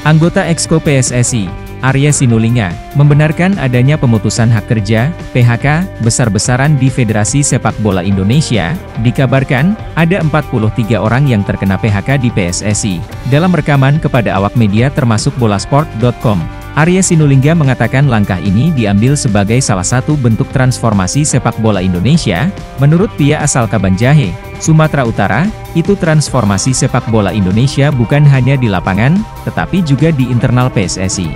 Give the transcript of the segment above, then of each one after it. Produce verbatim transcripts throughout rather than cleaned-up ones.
Anggota Exco P S S I, Arya Sinulinga, membenarkan adanya pemutusan hak kerja, P H K, besar-besaran di Federasi Sepak Bola Indonesia. Dikabarkan, ada empat puluh tiga orang yang terkena P H K di P S S I. Dalam rekaman kepada awak media termasuk bolasport titik com, Arya Sinulinga mengatakan langkah ini diambil sebagai salah satu bentuk transformasi sepak bola Indonesia. Menurut pria asal Kabanjahe, Sumatera Utara, itu transformasi sepak bola Indonesia bukan hanya di lapangan, tetapi juga di internal P S S I.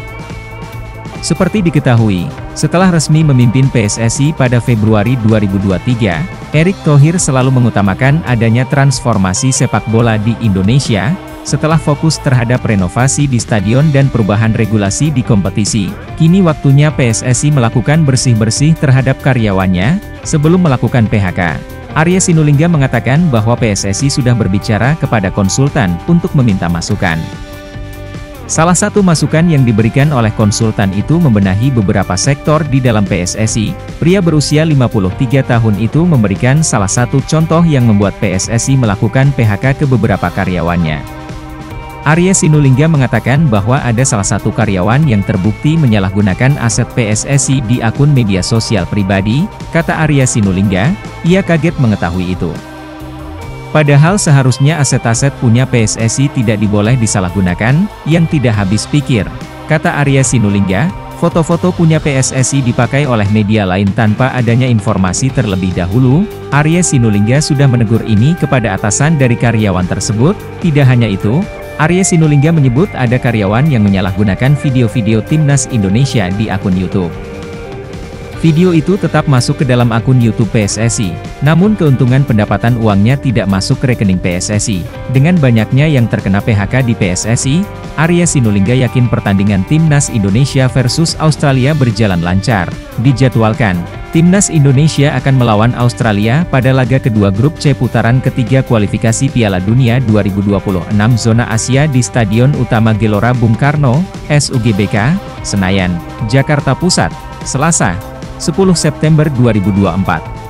Seperti diketahui, setelah resmi memimpin P S S I pada Februari dua ribu dua puluh tiga, Erick Thohir selalu mengutamakan adanya transformasi sepak bola di Indonesia, setelah fokus terhadap renovasi di stadion dan perubahan regulasi di kompetisi. Kini waktunya P S S I melakukan bersih-bersih terhadap karyawannya, sebelum melakukan P H K. Arya Sinulinga mengatakan bahwa P S S I sudah berbicara kepada konsultan untuk meminta masukan. Salah satu masukan yang diberikan oleh konsultan itu membenahi beberapa sektor di dalam P S S I. Pria berusia lima puluh tiga tahun itu memberikan salah satu contoh yang membuat P S S I melakukan P H K ke beberapa karyawannya. Arya Sinulinga mengatakan bahwa ada salah satu karyawan yang terbukti menyalahgunakan aset P S S I di akun media sosial pribadi. Kata Arya Sinulinga, ia kaget mengetahui itu. Padahal seharusnya aset-aset punya P S S I tidak diboleh disalahgunakan, yang tidak habis pikir. Kata Arya Sinulinga, foto-foto punya P S S I dipakai oleh media lain tanpa adanya informasi terlebih dahulu. Arya Sinulinga sudah menegur ini kepada atasan dari karyawan tersebut. Tidak hanya itu, Arya Sinulinga menyebut ada karyawan yang menyalahgunakan video-video Timnas Indonesia di akun YouTube. Video itu tetap masuk ke dalam akun YouTube P S S I, namun keuntungan pendapatan uangnya tidak masuk ke rekening P S S I. Dengan banyaknya yang terkena P H K di P S S I, Arya Sinulinga yakin pertandingan Timnas Indonesia versus Australia berjalan lancar. Dijadwalkan, Timnas Indonesia akan melawan Australia pada laga kedua grup C putaran ketiga kualifikasi Piala Dunia dua ribu dua puluh enam zona Asia di Stadion Utama Gelora Bung Karno, S U G B K, Senayan, Jakarta Pusat, Selasa, sepuluh September dua ribu dua puluh empat.